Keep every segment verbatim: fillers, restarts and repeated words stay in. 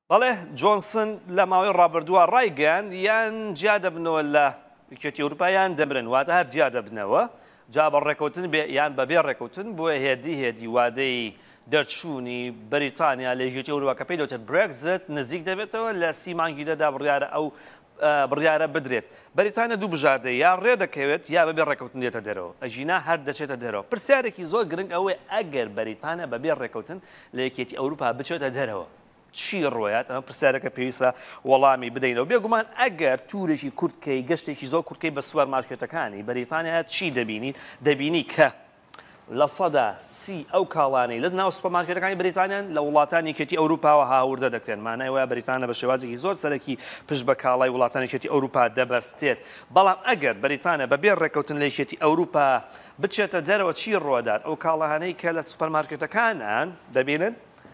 بەڵێ جۆنسن لە ماوەی ڕابردووە ڕایگەیاند یان جیا دەبنەوە لە یەکێتی ئەوروپا یان دەمرن واتە هەر جیا دەبنەوە جا بە ڕێکەوتن بێ یان بەبێ ڕێکەوتن بۆیە هێدی هێدی وادەی دەرچوونی بەریتانیا لە یەکێتی ئەوروپا کە پێی دەوترێت برێکزت نزیک دەبێتەوە لە سی مانگی دەدا بڕیارە ئەو بڕیارە بدرێت بەریتانیا دوو بژاردەیە یا ڕێ دەکەوێت یا بەبێ ڕێکەوتن دێتە دەرەوە ئەژینا هەر دەچێتە دەرەوە پرسیارێکی زۆر گرنگ ئەوەیە ئەگەر بەریتانیا بەبێ ڕێکەوتن لە یەکێتی ئەوروپا بچێتە دەرەوە چی ڕۆیات ئەمە پرسیارەکە پێویستە وەڵامی بدەینەوە بێگومان ئەگەر توورێکی کورتکەی گەشتێکی زۆر کورتکەی بە سوپەر مارکێتەکانی بەریتانیا چی دەبینین دەبینی کە لە سەدا سی ئەو کاڵانەی لە ناو سوپەر مارکێتەکانی بەریتانیان لە وڵاتانی یەکێتی ئەوروپاوە هاوردە دەکرێن مانای وایە بەریتانیا بە شێوازێکی زۆر سەرەکی پشت بە کاڵای وڵاتانی یەکێتی ئەوروپا دەبەستێت بەڵام ئەگەر بەریتانیا بەبێ ڕێکەوتن لە یەکێتی ئەوروپا بچێتە دەرەوە چی ڕۆدات ئەو کاڵانەی کە لە سوپەر مارکێتەکانان دەبینن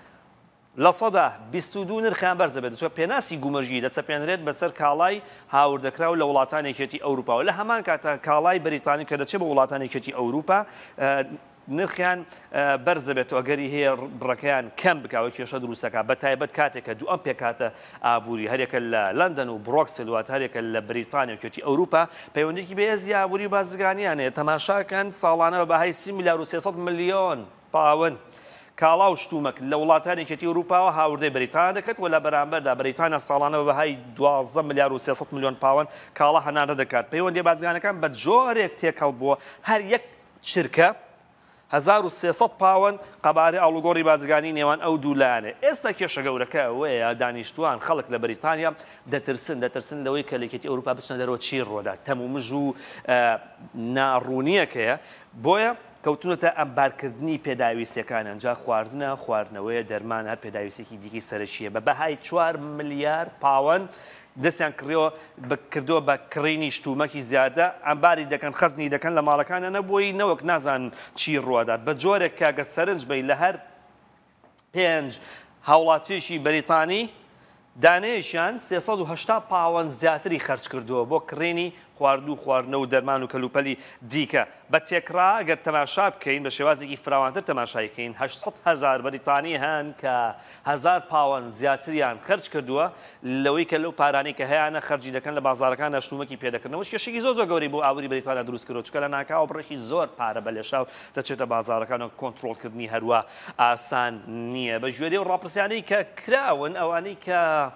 لە سەدا بیست و دوو نرخیان بەرز دەبێت چۆ پێناسی گومەژی دەسەپێنرێت بەسەر کاڵای هاوردەکراو لە وڵاتانی یەکێتی ئەوروپا لە هەمان کاتە کاڵای بەریتانی کە دەچێت بە وڵاتانی یەکێتی ئەوروپا نرخیان بەرز دەبێتەوە ئەگەری هەیە بڕەکەیان کەم بکاوە کێشە دروستەکە بە تایبەت کاتێکە دوو ئەم پێکاتە ئابووری هەرێکە لە لەندەن و بڕۆکسل وات هەرێکە لە بەریتانیا و یەکێتی ئەوروپا پەیوەندێکی بەهێزی ئابووری و بازرگانیانەیە تەماشاکەن ساڵانە بەهای سی ملیار و سێسەد ملیۆن پاوەند کاڵا و شتومەک لە وڵاتانی یەکێتی ئەوروپاوە هاوردەی بەریتانیا دەکەێت و لە بەرامبەردا بەریتانیا ساڵانە بەهای دوازدە ملیار و سێسەد ملیۆن پاوەند کاڵا هەناردە دەکات پەیوەندی بازرگانەکان بە جۆرێک تێکەڵ بووە هەر یەک چرکە هەزار و سێسەد پاوەند قەبارەی ئاڵوگۆڕی بازرگانی نێوان ئەو دوولانێ ئێستا کێشە گەورەکە ئەوەیە دانیشتوان خەڵک لە بەریتانیا دەترسن دەترسن لەوەی کە لە یەکێتی ئەوروپا بچنە دەرەوە چی ڕۆدا تەم و مژ و ناڕوونیەکەیە بۆیە کەوتونەتە ئەمبارکردنی پێداویستەکان ئەنجا خواردنە خواردنەوەیە دەرمان هەر پێداویستێکی دیکەی سەرشیە بە بەهای چوار ملیار پاوەند دەستیان کڕیەوە بکردەوە بە کڕینی شتومەکی زیادە ئەمباری دەکەن خەزنی دەکەن لە ماڵەکانە نەبووی نەوەک نازان چی ڕوادات بە جۆرێک کاگە سەرنج بی لە هەر پێنج هاوڵاتیەکی بەریتانی دانەیەشیان سێسەد و هەشتا پاوەند زیاتری خەرج کردووە بۆ کڕینی خواردو خواردنە و دەرمان و کەلوپەلی دیکە بە تێکرا گەر تەماشا بکەین بە شێوازێکی فراوانتر تەماشایکەین هەشت هەزار بەریتانی هەن کە هەزار پاوەند زیاتریان خەرج کردووە لەوەی کە لەو پارانەی کە هەیەە خەرجی دەکەن لە بازارەکان شتومەکی پێدەکردنەوە کێشێکی زۆر زۆر گەوری بۆ ئاوری بەریتانیا دروست کردەوە چکە لە ناکاوە بڕێکی زۆر پارە بە لێشاو دەچێتە بازارەکانەوە کۆنتڕۆڵکردنی هەروە ئاسان نییە بە ژێری و ڕاپرسیانەی کە کراون ئەوانەی کە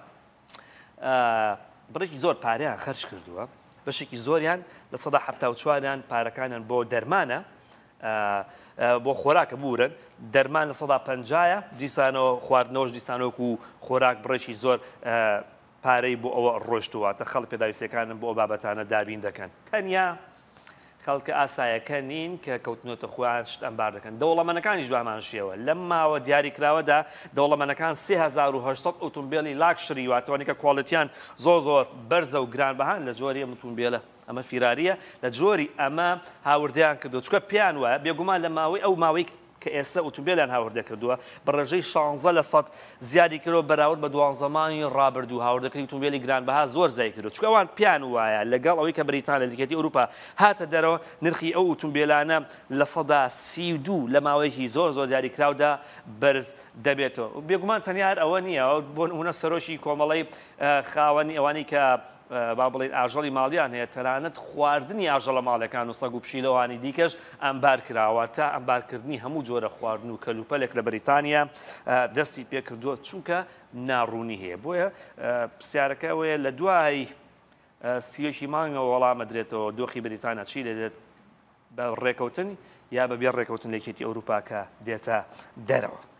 بڕێکی زۆر پارەیان خەرج کردووە بەشێکی زۆریان لە سەدا هەفتا و چواریان پارەکانیان بۆ دەرمانە بۆ خۆراکە بورن دەرمان لە سەدا پەنجایە دیسانەوە خواردنەوەش دیسانەوەک و خۆراک بڕێکی زۆر پارەی بۆ ئەوە ڕۆشتوواتە خەڵک پێداویستەکانن بۆ ئەو بابەتانە دابین دەکەن تەنیا خەڵکە ئاسایەکە نین کە کەوتنەوەتە خۆیان شت ئەمبار دەکەن دەوڵەمەنەکانیش بامان شێوە لەم ماوە دیاریکراوەدا دەوڵەمەنەکان سێ هەزار و هەشت سەد ئۆتۆمبیلی لاکشری واتەوەنی کە کواڵیتیان زۆر زۆر بەرزە و گرانبەهان لە جۆری ئۆتۆمبیلە ئەمە فیراریە لە جۆری ئەمە هاوردیان کردو چکە پیان وایە بێگومان لە ماوەی ئەو ماوەی کە ئێستا ئۆتۆمبیلیان هاوردە کردووە بە ڕێژەی شانزە لە سەد زیادی کردەوە بەراورد بە دوانزەمانی ڕابردوو هاوردەکەی ئۆتۆمبیلی گرانبەها زۆر زای کردو چکە ئەوان پیان وایە لەگەڵ ئەوەی کە بەریتانیا لە یەکێتی ئەوروپا هاتە دەرەوە نرخی ئەو ئۆتۆمبیلانە لە سەدا سی و دوو لە ماوەیەکی زۆر زۆر دیاریکراودا بەرز دەبێتەوە بێگومان تەنیا ئەوە نییە بۆ نمونە سەرۆشی کۆمەڵەی خاوەنی ئەوانی کە با بڵێن ئاژەڵی ماڵیان هەیە تەنانەت خواردنی ئاژەڵە ماڵەکان و سەگ و پشیلەوانی دیکەش ئەمبار کراوە تا ئەمبارکردنی هەموو جۆرە خواردن و کەلوپەلێک لە بەریتانیا دەستی پێ کردووە چونکە ناڕوونی هەیە بۆیە پرسیارەکە ئەوەیە لە دوای سیەکی مانگەوە وەڵامە درێتەوە دۆخی بەریتانیا چی دەدێت بە ڕێکەوتن یا بەبێ ڕێکەوتن لە یەکێتی ئەوروپا کە دێتە دەرەوە